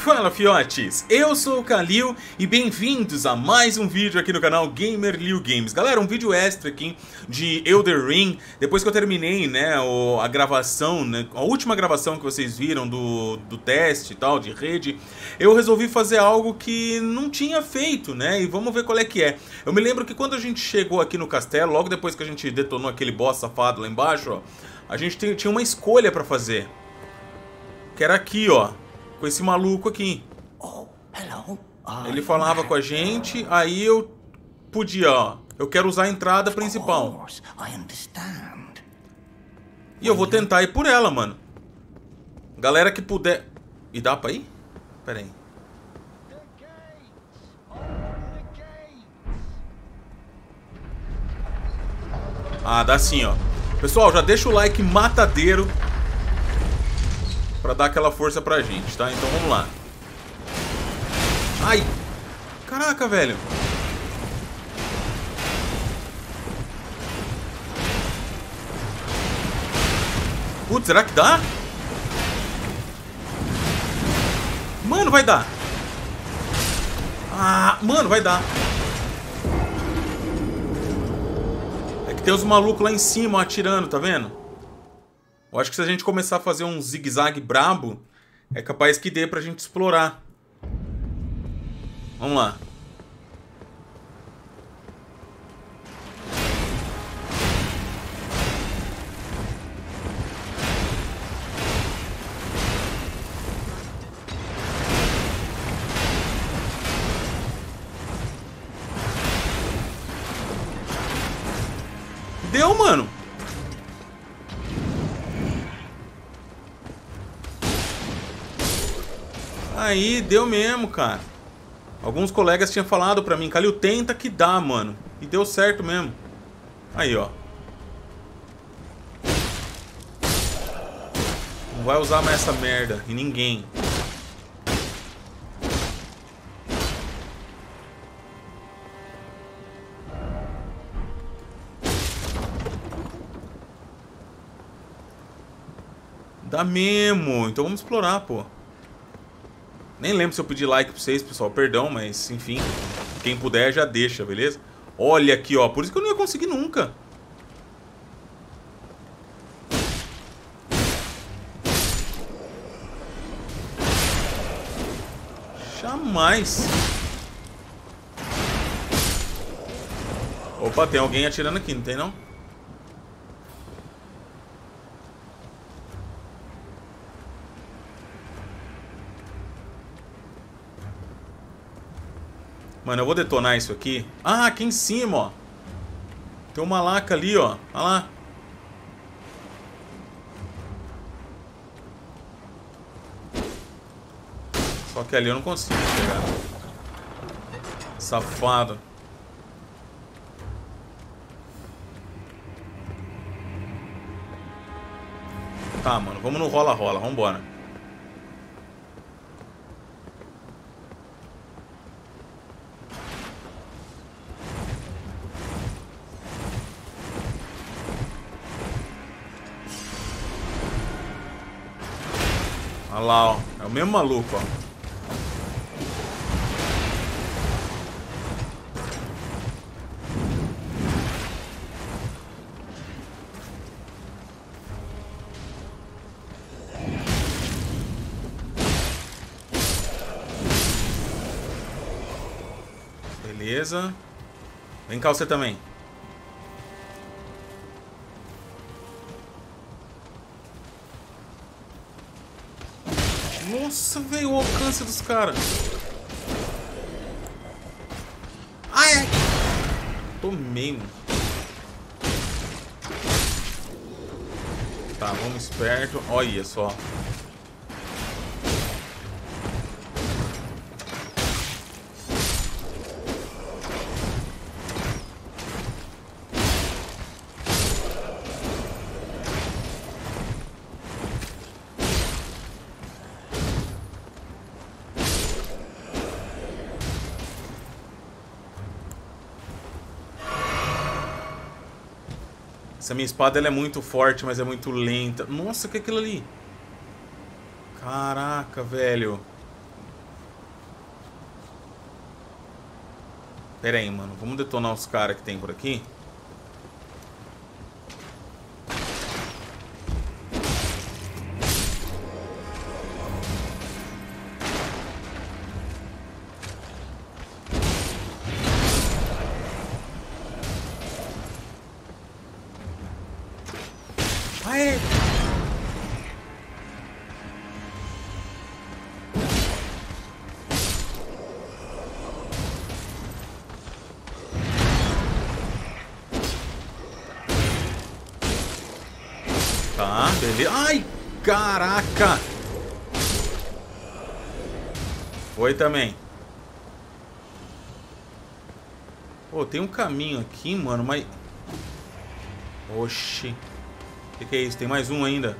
Fala fiotes, eu sou o Kalil e bem-vindos a mais um vídeo aqui no canal GamerLiu Games. Galera, um vídeo extra aqui de Elden Ring. Depois que eu terminei, né, a gravação, né, a última gravação que vocês viram do teste e tal, de rede, eu resolvi fazer algo que não tinha feito, né, e vamos ver qual é que é. Eu me lembro que quando a gente chegou aqui no castelo, logo depois que a gente detonou aquele boss safado lá embaixo, ó, a gente tinha uma escolha pra fazer. Que era aqui, ó. Com esse maluco aqui. Ele falava com a gente, aí eu podia, ó. Eu quero usar a entrada principal. E eu vou tentar ir por ela, mano. Galera que puder... E dá pra ir? Pera aí. Ah, dá sim, ó. Pessoal, já deixa o like matadeiro pra dar aquela força pra gente, tá? Então vamos lá. Ai! Caraca, velho! Putz, será que dá? Mano, vai dar! Ah, mano, vai dar! É que tem os malucos lá em cima, ó, atirando, tá vendo? Eu acho que se a gente começar a fazer um zigue-zague brabo, é capaz que dê pra gente explorar. Vamos lá. Deu, mano. Aí, deu mesmo, cara. Alguns colegas tinham falado pra mim, Kalil, tenta que dá, mano. E deu certo mesmo. Aí, ó. Não vai usar mais essa merda. E ninguém. Dá mesmo. Então vamos explorar, pô. Nem lembro se eu pedi like pra vocês, pessoal. Perdão, mas enfim. Quem puder já deixa, beleza? Olha aqui, ó. Por isso que eu não ia conseguir nunca. Jamais. Opa, tem alguém atirando aqui, não tem não? Mano, eu vou detonar isso aqui. Ah, aqui em cima, ó. Tem uma laca ali, ó. Olha lá. Só que ali eu não consigo pegar. Safado. Tá, mano. Vamos no rola-rola. Vambora. Olha lá, ó. É o mesmo maluco, ó. Beleza. Vem cá você também. Nossa, velho, o alcance dos caras. Ai, ai. Tomei, mano. Tá, vamos esperto. Olha só. Essa minha espada ela é muito forte, mas é muito lenta. Nossa, o que é aquilo ali? Caraca, velho. Pera aí, mano. Vamos detonar os caras que tem por aqui. Aê! Tá, beleza. Ai, caraca! Foi também. Pô, tem um caminho aqui, mano, mas... Oxi. O que é isso? Tem mais um ainda.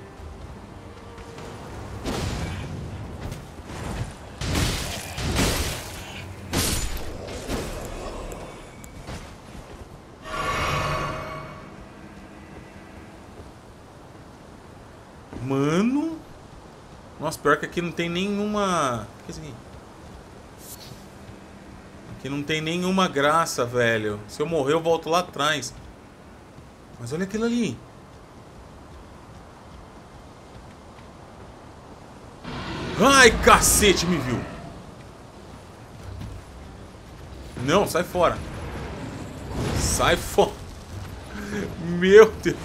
Mano. Nossa, pior que aqui não tem nenhuma... O que é isso aqui? Aqui não tem nenhuma graça, velho. Se eu morrer, eu volto lá atrás. Mas olha aquilo ali. Ai, cacete, me viu. Não, sai fora. Sai fora. Meu Deus.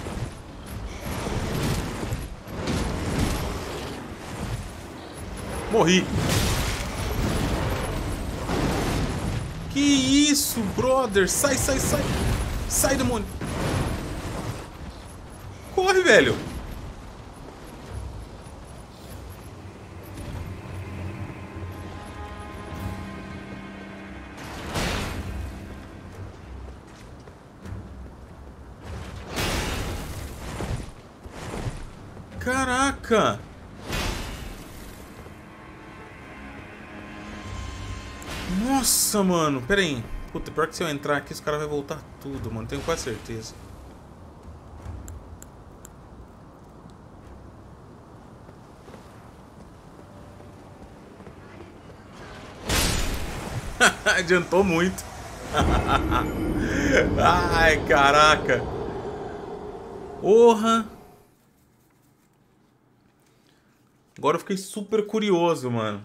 Morri. Que isso, brother? Sai, sai, sai. Sai, demônio. Corre, velho. Caraca! Nossa, mano! Pera aí. Puta, pior que se eu entrar aqui, os caras vão voltar tudo, mano. Tenho quase certeza. Adiantou muito. Ai, caraca. Porra. Agora eu fiquei super curioso, mano.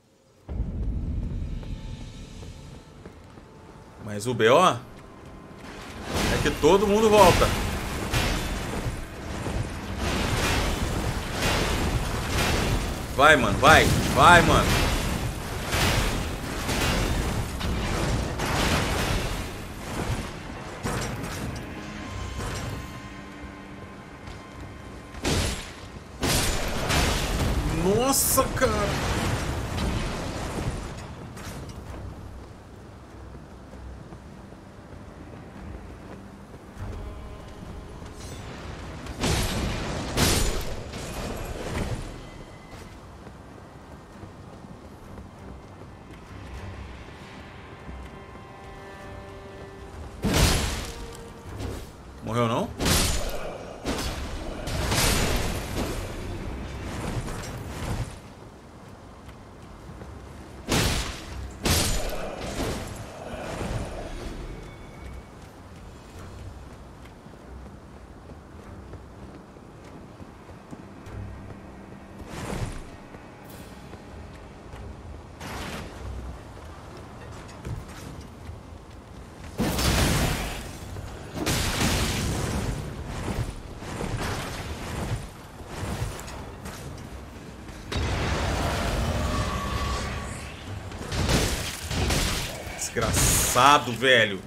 Mas o BO é que todo mundo volta. Vai, mano, vai. Vai, mano. Nossa, cara. Morreu não? Desgraçado, velho.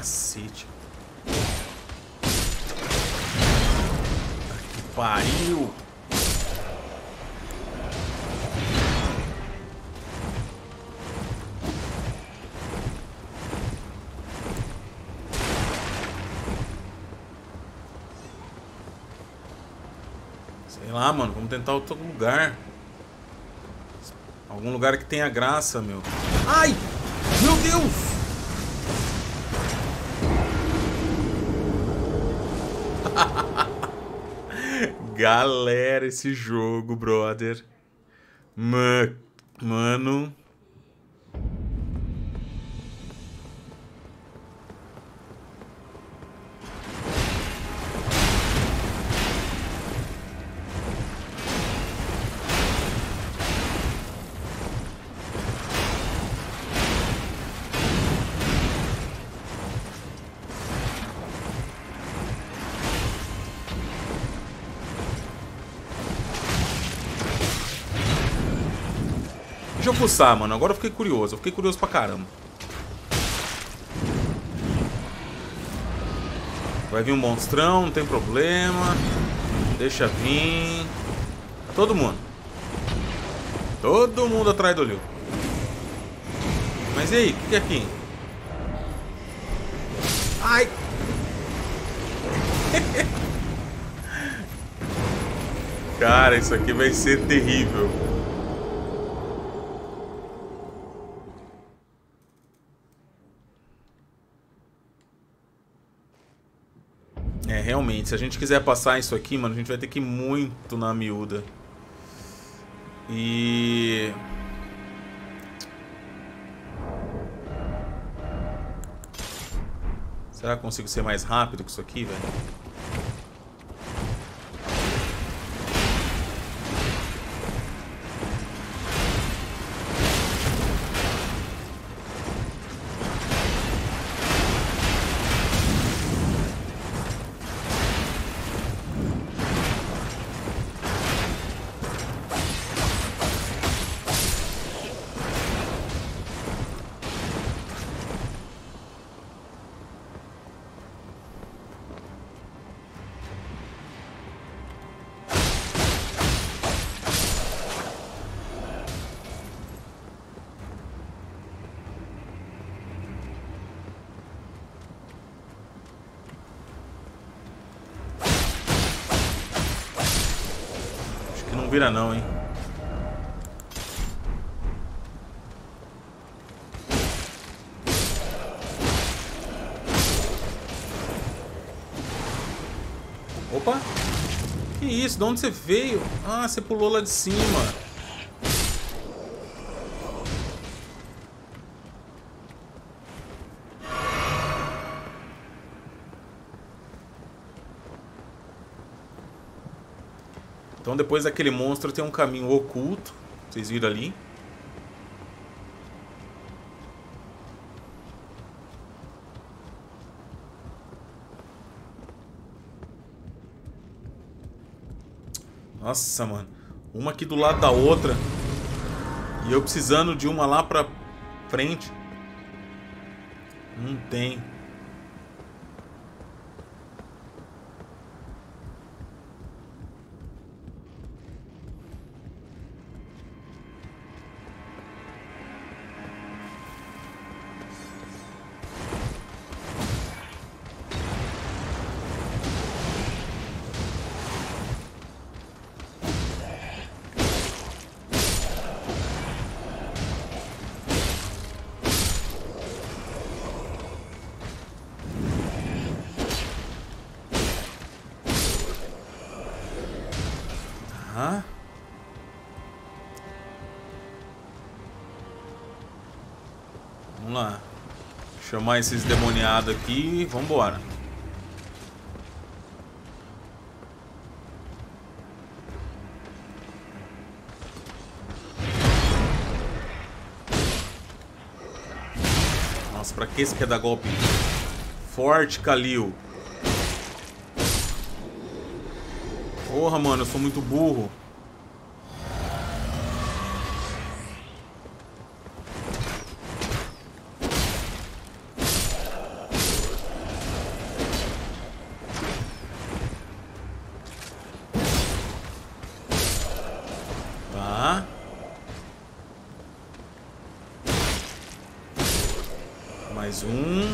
Cacete. Que pariu. Sei lá, mano. Vamos tentar outro lugar. Algum lugar que tenha graça, meu. Ai! Meu Deus! Galera, esse jogo, brother. Mano. Deixa eu fuçar, mano. Agora eu fiquei curioso. Eu fiquei curioso pra caramba. Vai vir um monstrão, não tem problema. Deixa vir. Todo mundo. Todo mundo atrás do Liu. Mas e aí? O que é aqui? Ai! Cara, isso aqui vai ser terrível. É, realmente, se a gente quiser passar isso aqui, mano, a gente vai ter que ir muito na miúda. E... será que eu consigo ser mais rápido que isso aqui, velho? Não vira não, hein? Opa! Que isso? De onde você veio? Ah, você pulou lá de cima. Então depois daquele monstro tem um caminho oculto. Vocês viram ali? Nossa, mano. Uma aqui do lado da outra. E eu precisando de uma lá pra frente. Não tem. Tá. Vamos lá. Chamar esses demoniados aqui e vambora. Nossa, pra que você quer dar golpe forte, Kalil? Porra, mano, eu sou muito burro. Mais um.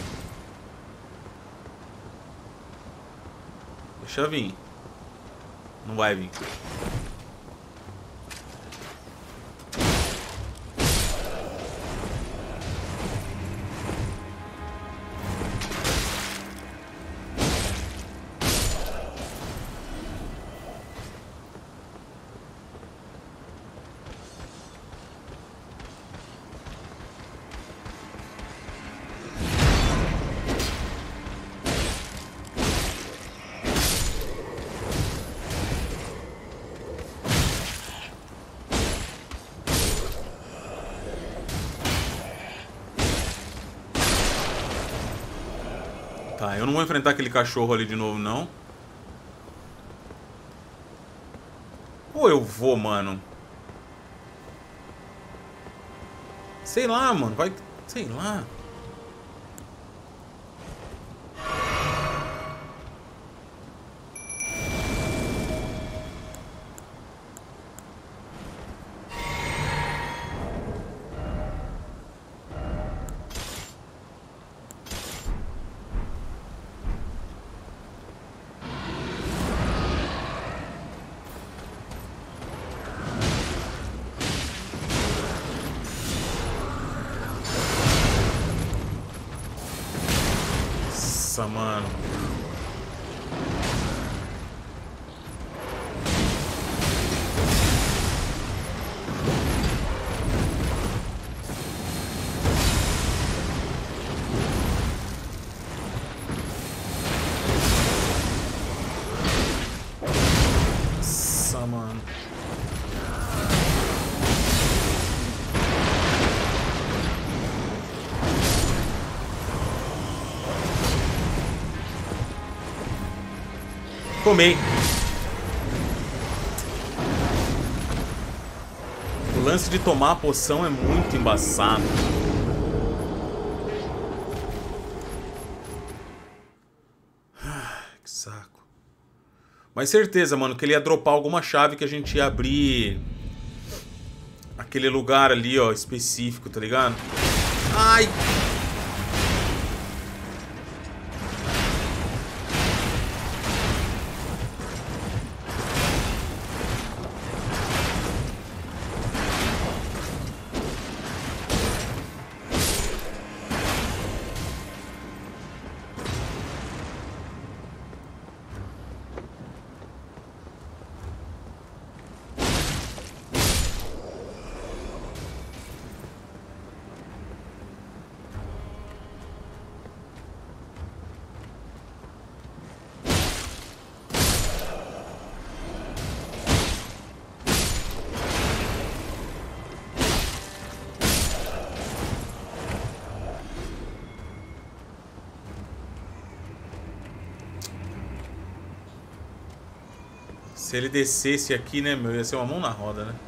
Deixa vir. Não vai vir. Tá, eu não vou enfrentar aquele cachorro ali de novo, não. Ou eu vou, mano? Sei lá, mano. Vai... Sei lá. Nossa, mano. Nossa, mano. Tomei. O lance de tomar a poção é muito embaçado. Que saco. Mas certeza, mano, que ele ia dropar alguma chave que a gente ia abrir aquele lugar ali, ó, específico, tá ligado? Ai! Se ele descesse aqui, né, meu, ia ser uma mão na roda, né?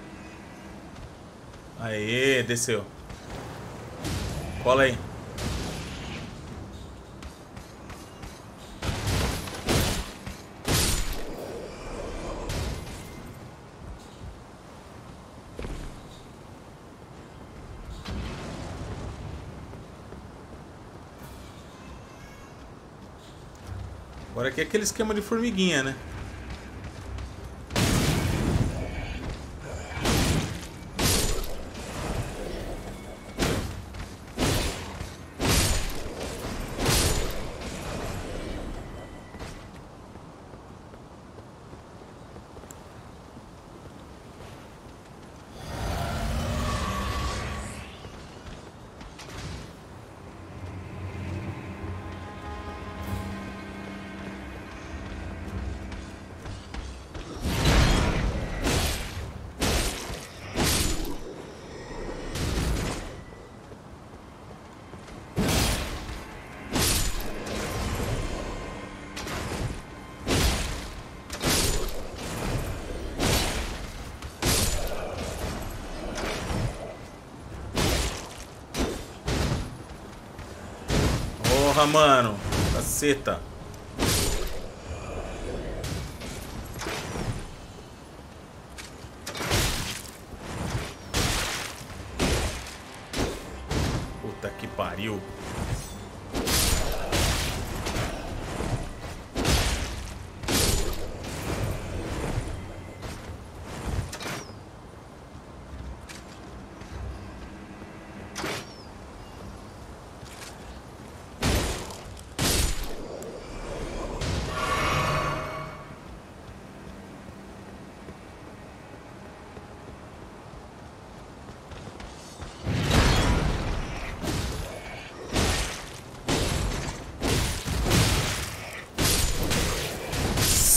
Aê, desceu. Cola aí. Agora aqui é aquele esquema de formiguinha, né? Porra, mano. Caceta. Puta que pariu.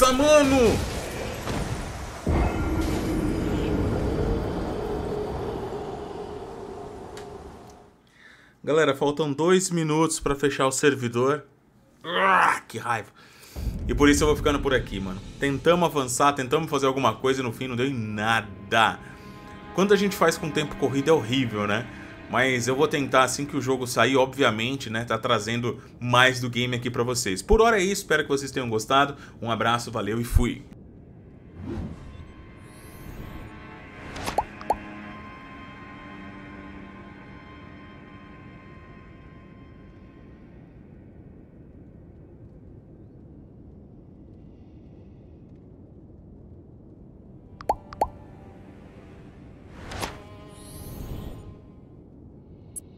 Nossa, mano! Galera, faltam 2 minutos pra fechar o servidor. Que raiva. E por isso eu vou ficando por aqui, mano. Tentamos avançar, tentamos fazer alguma coisa e no fim não deu em nada. Quando a gente faz com tempo corrido é horrível, né? Mas eu vou tentar, assim que o jogo sair, obviamente, né? Tá trazendo mais do game aqui pra vocês. Por hora é isso, espero que vocês tenham gostado. Um abraço, valeu e fui!